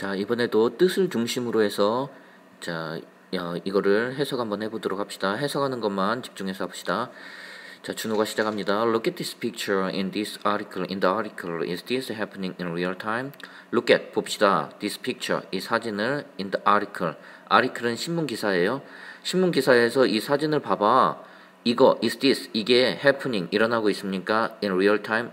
자, 이번에도 뜻을 중심으로 해서 자, 이거를 해석 한번 해보도록 합시다. 해석하는 것만 집중해서 합시다. 자, 준호가 시작합니다. Look at this picture in this article. In the article, is this happening in real time? Look at, 봅시다. This picture, 이 사진을 in the article. article은 신문 기사예요. 신문 기사에서 이 사진을 봐봐. 이거, is this, 이게 happening, 일어나고 있습니까? In real time,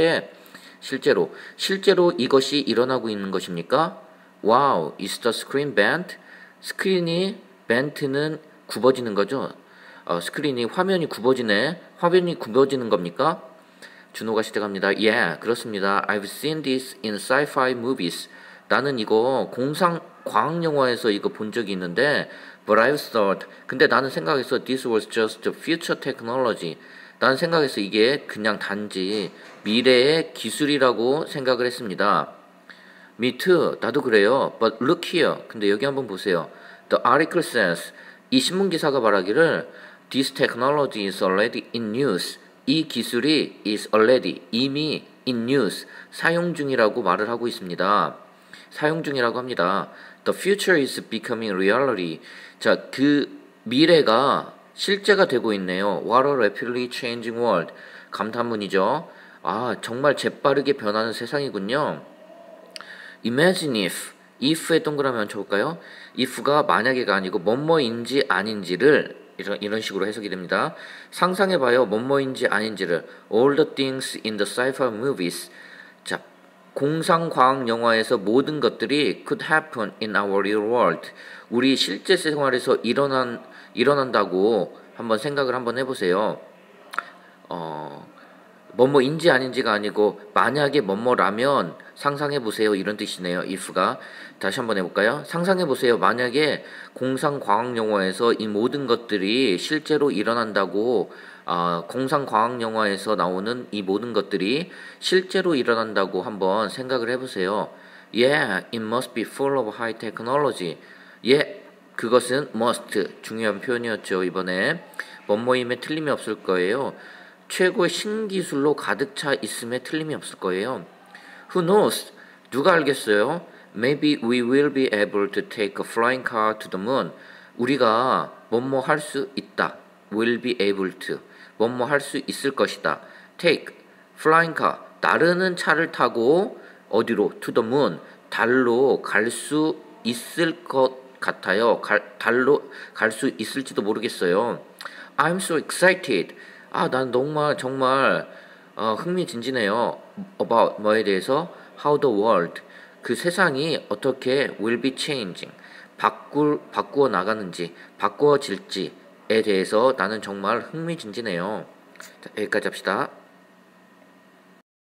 실제로 이것이 일어나고 있는 것입니까? Wow, is the screen bent? 스크린이 bent는 굽어지는 거죠. 스크린이 화면이 굽어지는 겁니까? 준호가 시작합니다. Yeah, 그렇습니다. I've seen this in sci-fi movies. 나는 이거 과학 영화에서 이거 본 적이 있는데, but I've thought. 근데 나는 생각했어. This was just future technology. 나는 생각했어. 이게 그냥 단지 미래의 기술이라고 생각을 했습니다. Me too. 나도 그래요. But look here. 근데 여기 한번 보세요. The article says. 이 신문 기사가 말하기를 This technology is already in use. 이 기술이 is already 이미 in use 사용 중이라고 말을 하고 있습니다. 사용 중이라고 합니다. The future is becoming reality. 자, 그 미래가 실제가 되고 있네요. What a rapidly changing world. 감탄문이죠. 아, 정말 재빠르게 변하는 세상이군요. Imagine if에 동그라미 얹혀볼까요? if가 만약에가 아니고 뭐뭐인지 아닌지를 이런 식으로 해석이 됩니다. 상상해봐요. 뭐뭐인지 아닌지를. All the things in the sci-fi movies. 자, 공상과학 영화에서 모든 것들이 could happen in our real world. 우리 실제 생활에서 일어난다고 한번 생각을 한번 해보세요. 뭐뭐인지 아닌지가 아니고 만약에 뭐뭐라면 상상해보세요 이런 뜻이네요. if가. 다시 한번 해볼까요? 상상해보세요. 만약에 공상과학 영화에서 이 모든 것들이 실제로 일어난다고 공상과학 영화에서 나오는 이 모든 것들이 실제로 일어난다고 한번 생각을 해보세요. Yeah, it must be full of high technology. Yeah, 그것은 must 중요한 표현이었죠. 이번에 뭐뭐임에 틀림이 없을 거예요. 최고의 신기술로 가득 차 있음에 틀림이 없을 거예요. Who knows? 누가 알겠어요? Maybe we will be able to take a flying car to the moon. 우리가 뭐뭐 할 수 있다. will be able to. 뭐뭐 할 수 있을 것이다. take, flying car. 나르는 차를 타고 어디로? to the moon. 달로 갈 수 있을 것 같아요. 달로 갈 수 있을지도 모르겠어요. I'm so excited. 난 정말 흥미진진해요. About 뭐에 대해서? How the world. 그 세상이 어떻게 will be changing. 바꾸어 나가는지, 바꾸어질지에 대해서 나는 정말 흥미진진해요. 자, 여기까지 합시다.